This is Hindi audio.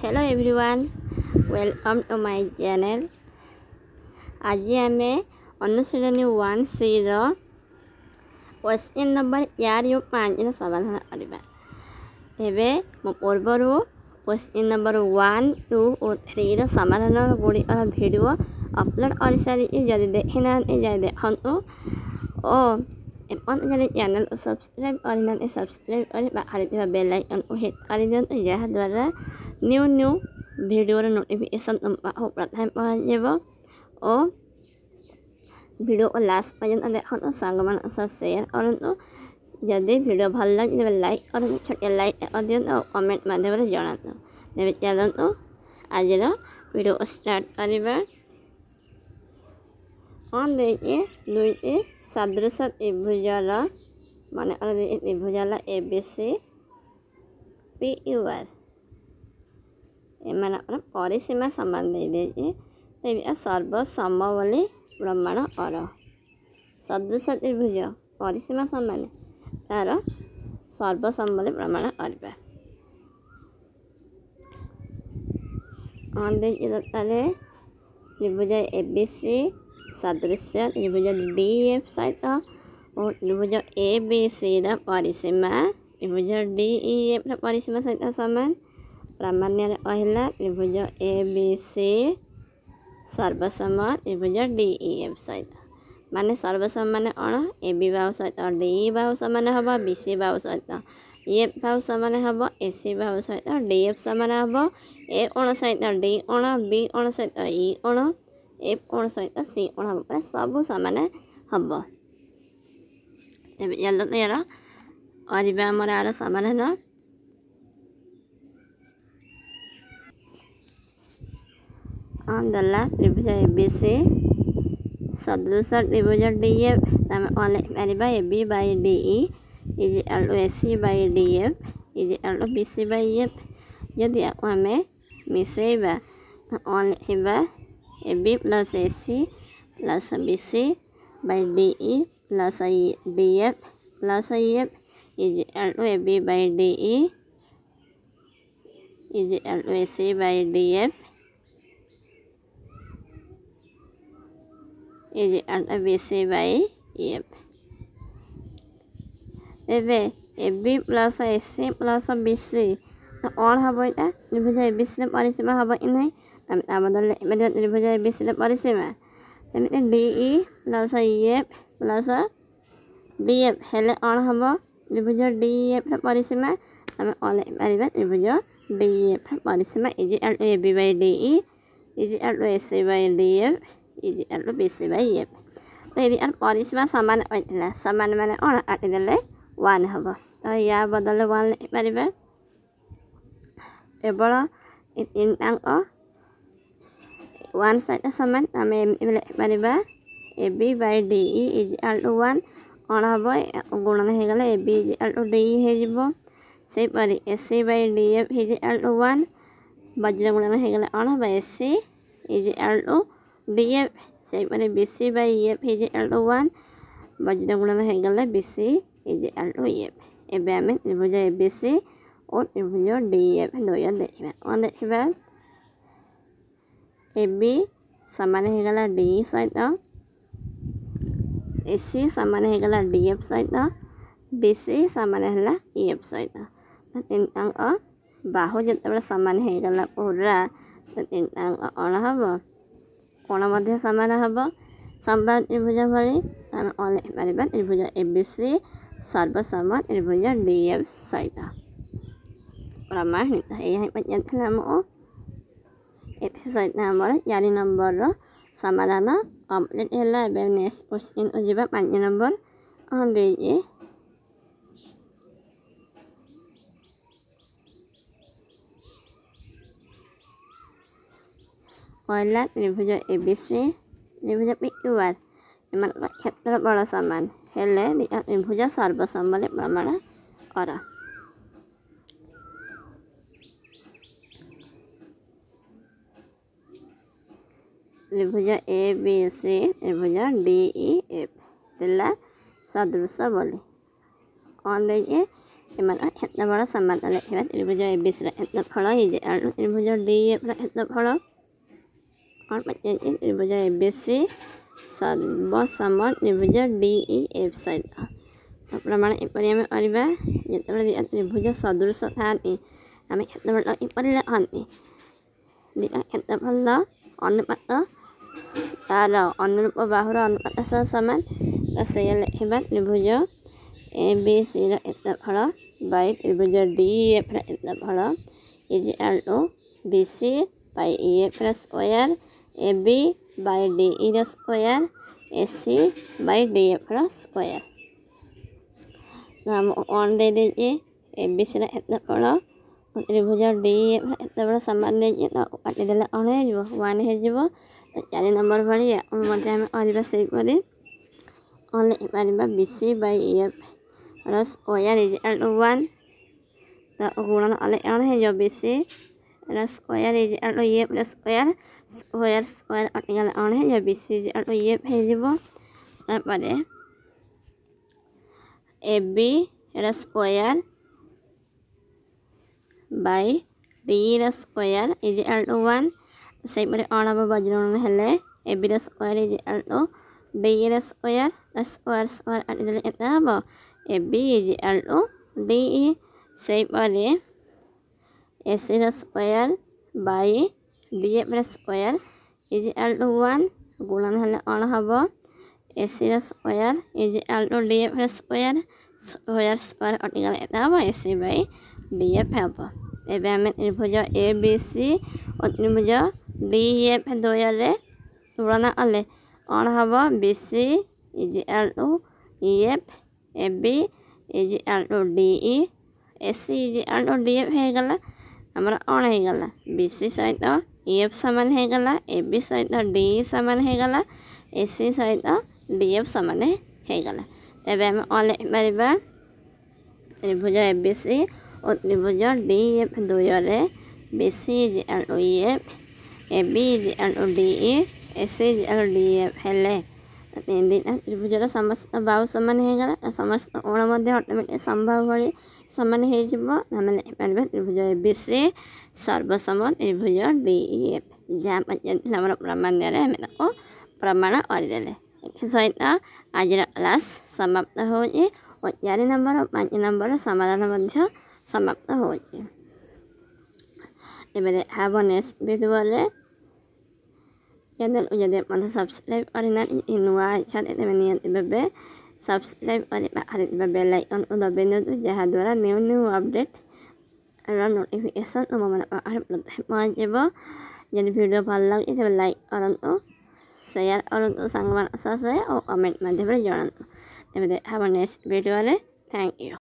Hello everyone, welcome to my channel. आज आम अनुशीलनी 1C क्वेश्चन नंबर 4-5 समाधान करवा। एवं मो पूर्वर क्वेश्चन नंबर 1, 2 और 3 समाधान गुड़िकर भिडियो अपलोड कर सारी जदि देखी ना जाए देखु और एपन चैनल को सब्सक्राइब करना सब्सक्राइब कर पाखे बेल आइकन को हिट कर दिखाँ जहाँद्वारा न्यू न्यू भिडियो नोटिफिकेशन प्रथम पहुँचब और भिडियो को लास्ट पर्यंत देखो सांग मान शेयर करूँ। जदि भिडियो भल लगे तेज लाइक करूँ, छोटे लाइक कर दिखाँ और कमेंट माध्यम जनातु। तेज चलतु आज भिडियो स्टार्ट करवा। कौन देखिए दुईटी सदृश त्रिभुजर मन त्रिभुजला ABC PUR एम परिसीमा समान दे तेज सर्वसम बोली प्रमाण कर। सदृश त्रिभुज परिसीमा समान तार सर्वसम बोली प्रमाण करवा। त्रिभुज ABC सदृश त्रिभुज DF सहित और त्रिभुज ABC परिसीमा त्रिभुज DEF परिसीमा सहित सामान। प्रामाण्य कहला त्रिभुज ABC सर्वसम त्रिभुज DEF सहित माने सर्वसम माने कौन AB बाहु सहित DE बाहु सामान हम BC बाहु सहित EF बाहु सामान हम AC बाहु सहित DF सामान हम A कोण सहित D कोण B कोण सहित E कोण F कोण सहित C कोण हम सब सामान हम। तेज चलते यार करवा आमर आर समाधान। दला त्रिभुज ABC सदृश त्रिभुज DF पार AB by DE is equal to AC by DF is equal to BC by EF। जदि आम मिसेबा लिखा AB plus AC plus BC by DE plus DF plus EF is equal to AB by DE is equal to AC by DF is equal to BC by EF। एवं AB plus AC plus BC तो कौन हम यहाँ त्रिभुज ABC परिसीमा हम कि ना बदल त्रिभुज ABC परिसीमा तमी DE plus EF plus DF हेले कौन हम त्रिभुज DEF परिसीमा आम पार त्रिभुज DEF परिसीमा is equal to AB by DE is equal to AC by DF is equal to BC by EF। तो ये परिसीमा सामान कहला सामान माने कौन काटिदेले 1 हम तो या बदल 1 लिखिपर केवल तीनटाक 1 सहित सामान आम लिखिपर AB by DE is equal to 1 कौन हम गुणन हो गला AB is equal to DE होपरी AC by DF is equal to 1 वज्र गुणन हो गला कौन हम AC is equal to DF सेपरी BC by EF is equal to 1 वज्र गुणन हो गला BC is equal to EF। एवं आम त्रिभुज ABC और त्रिभुज DF दुई देखा। कौन देखा AB सामान हो गला DE सहित AC सामान हो गला DF सहित BC सामान है EF सहित। तीनटाक बाहु जिते सामान हो गला पूरा तो तीनटाक कौन हम कोण मध्य सामान हम संवाद त्रिभुज भली आम कौन लिखिपर त्रिभुज ABC सर्वसम त्रिभुज DF सहित प्रमाणित। यही पर्यंत आम सहित आमर 4 नंबर समाधान कम्प्लीट है। नेक्स्ट क्वेश्चन को जी 5 नंबर देखिए कहला त्रिभुज ABC त्रिभुज PUR एम क्षेत्र बड़ सामान हेले त्रिभुज सर्वसम बोली प्रमाण कर। त्रिभुज ABC त्रिभुज DEF दिला सदृश बोली कौन देखिए ଏମାନଙ୍କର କ୍ଷେତ୍ରଫଳ ସମାନ। ଲେଖିବା ତ୍ରିଭୁଜ ABCର କ୍ଷେତ୍ରଫଳ ଇଜ ଟୁ ତ୍ରିଭୁଜ DEFର କ୍ଷେତ୍ରଫଳ। କ'ଣ ପଚାରିଛି? ତ୍ରିଭୁଜ ABC ସର୍ବସମ ତ୍ରିଭୁଜ DEF ସହିତ। ପ୍ରମାଣ ଏପରି ଆମେ କରିବା, ଯେତେବେଳେ ଦୁଇଟା ତ୍ରିଭୁଜ ସଦୃଶ ଥାନ୍ତି ଆମେ କ୍ଷେତ୍ରଫଳ ଏପରି ଲେଖନ୍ତି। ଦୁଇଟା କ୍ଷେତ୍ରଫଳ ଅନୁପାତ ତାର ଅନୁରୂପ ବାହୁର ଅନୁପାତ ସହ ସମାନ। ତ ସେଇଆ ଲେଖିବା ତ୍ରିଭୁଜ ABCର କ୍ଷେତ୍ରଫଳ ବାଇ ତ୍ରିଭୁଜ DEFର କ୍ଷେତ୍ରଫଳ ଇଜ ଟୁ BC ବାଇ EFର ସ୍କୋୟାର AB ବାଇ DEର ସ୍କୋୟାର AC ବାଇ DFର ସ୍କୋୟାର। ତ ଆମକୁ କ'ଣ ଦେଇଦେଇଛି? ABCର କ୍ଷେତ୍ରଫଳ ତ୍ରିଭୁଜ DEFର କ୍ଷେତ୍ରଫଳ ସମାନ ଦେଇଛି। ତ କାଟିଦେଲେ କ'ଣ ହେଇଯିବ? 1 ହେଇଯିବ। ତ 4 ନମ୍ବର ଭଳି ମଧ୍ୟ ଆମେ କରିବା ସେହିପରି। କ'ଣ ଲେଖିପାରିବା? BC ବାଇ EFର ସ୍କୋୟାର ଇଜ ଟୁ 1। ତ ଗୁଣନ କଲେ କ'ଣ ହେଇଯିବ? BCର ସ୍କୋୟାର ଇଜ ଟୁ EFର ସ୍କୋୟାର ସ୍କୋୟାର ସ୍କୋୟାର କଟିଗଲେ କ'ଣ ହେଇଯିବ? BC ଇଜ ଟୁ EF ହେଇଯିବ। ତାପରେ ABର ସ୍କୋୟାର ବାଇ DEର ସ୍କୋୟାର ଇଜ ଟୁ 1। ସେହିପରି କ'ଣ ହେବ? ବଜ୍ରଗୁଣନ ହେଲେ ABର ସ୍କୋୟାର ଇଜ ଟୁ DEର ସ୍କୋୟାର। ସ୍କୋୟାର ସ୍କୋୟାର କାଟିଦେଲେ କେତେ ହେବ? AB is to DE। ସେହିପରି ACର ସ୍କୋୟାର ବାଇ DFର ସ୍କୋୟାର ଇଜ ଟୁ 1। ଗୁଣନ ହେଲେ କ'ଣ ହେବ? ACର ସ୍କୋୟାର ଇଜ ଟୁ DFର ସ୍କୋୟାର ସ୍କୋୟାର ସ୍କୋୟାର କଟିଗଲେ କେତେ ହେବ? AC ବାଇ DF ହେବ। ଏବେ ଆମେ ତ୍ରିଭୁଜ ABC ଓ ତ୍ରିଭୁଜ DEF ଦ୍ୱୟରେ ତୁଳନା କଲେ କ'ଣ ହେବ? BC is to EF AB is to DE AC is to DF ହେଇଗଲା। ଆମର କ'ଣ ହେଇଗଲା? BC ସହିତ EF ସମାନ ହେଇଗଲା, AB ସହିତ DE ସମାନ ହେଇଗଲା, AC ସହିତ DF ସମାନ ହେଇଗଲା। ତେବେ ଆମେ କ'ଣ ଲେଖିପାରିବା? ତ୍ରିଭୁଜ ABC ଓ ତ୍ରିଭୁଜ DEF ଦ୍ୱୟରେ BC is to EF AB is to DE AC is to DF ହେଲେ ଦୁଇଟା ତ୍ରିଭୁଜର ସମସ୍ତ ବାହୁ ସମାନ ହେଇଗଲା। ସମସ୍ତ କୋଣ ମଧ୍ୟ ଅଟୋମେଟିକ୍ ସମବାହୁ ଭଳି ସମାନ ହେଇଯିବ। ଆମେ ଲେଖିପାରିବା ତ୍ରିଭୁଜ ABC ସର୍ବସମ ତ୍ରିଭୁଜ DEF। ଯାହା ପଚାରିଥିଲା ଆମର ପ୍ରମାଣରେ ଆମେ ତାକୁ ପ୍ରମାଣ କରିଦେଲେ। ଏଥିସହିତ ଆଜିର କ୍ଲାସ୍ ସମାପ୍ତ ହେଉଛି ଓ 4 ନମ୍ବର ଓ 5 ନମ୍ବର ସମାଧାନ ମଧ୍ୟ ସମାପ୍ତ ହେଉଛି। ଏବେ ଦେଖା ହେବ ନେକ୍ସଟ ଭିଡ଼ିଓରେ। ଚ୍ୟାନେଲକୁ ଯଦି ଆପଣ ସବସ୍କ୍ରାଇବ୍ କରିନାହାନ୍ତି, ନୂଆ ଅଛନ୍ତି ତେବେ ନିହାତି ଭାବେ ସବସ୍କ୍ରାଇବ୍ କରି ପାଖରେ ଥିବା ବେଲ୍ ଆଇକନ୍କୁ ଦବାଇ ଦିଅନ୍ତୁ, ଯାହାଦ୍ୱାରା ନ୍ୟୁ ଆପଡ଼େଟ୍ର ନୋଟିଫିକେସନ୍ ତୁମମାନଙ୍କ ପାଖରେ ପ୍ରଥମେ ପହଞ୍ଚିବ। ଯଦି ଭିଡ଼ିଓ ଭଲ ଲାଗୁଛି ତେବେ ଲାଇକ୍ କରନ୍ତୁ, ସେୟାର କରନ୍ତୁ ସାଙ୍ଗମାନଙ୍କ ସହ ଓ କମେଣ୍ଟ ମାଧ୍ୟମରେ ଜଣାନ୍ତୁ। ତେବେ ଦେଖା ହେବ ନେକ୍ସଟ ଭିଡ଼ିଓରେ। Thank you.